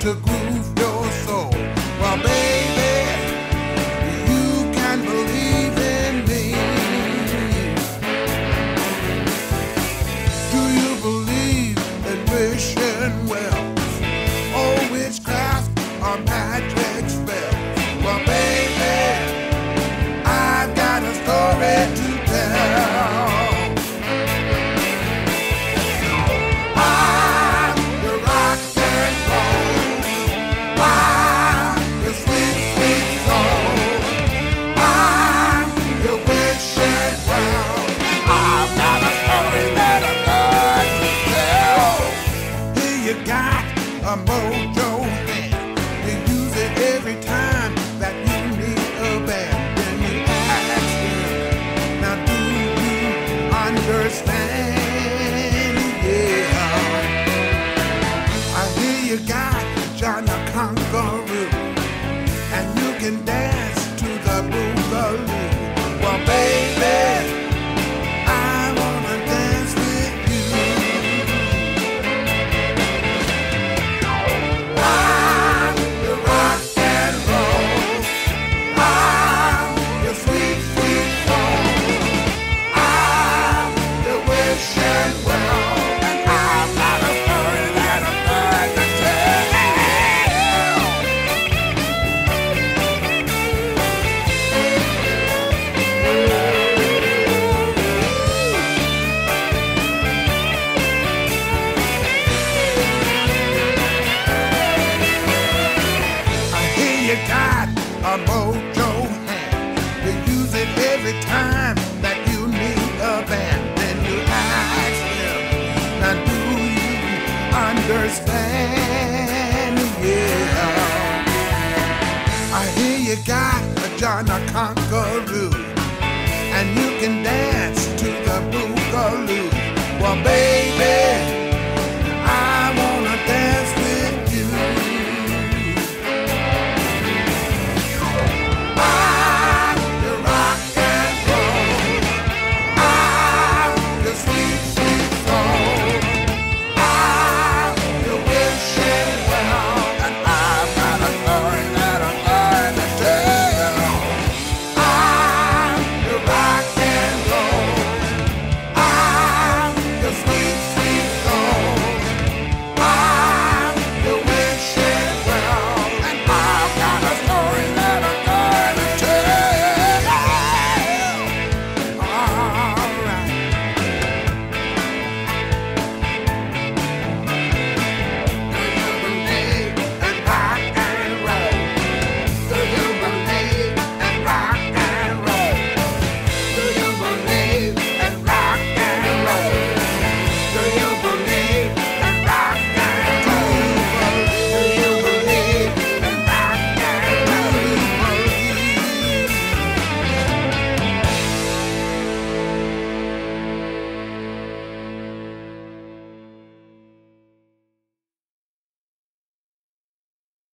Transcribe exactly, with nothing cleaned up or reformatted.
to groove your soul. Well, baby, you can believe in me. Do you believe in wishing wells, or witchcraft, or magic spells? Well, baby, I've got a story to tell. A mojo hand, you use it every time that you need a band. Then you ask him, now do you understand? Yeah, I hear you got John the Conqueror, and you can dance to the boogaloo. Well, baby, I wanna dance with you. A mojo hand, you use it every time that you need a band. Then you ask him, now do you understand? Yeah, I hear you got a John the Conqueror,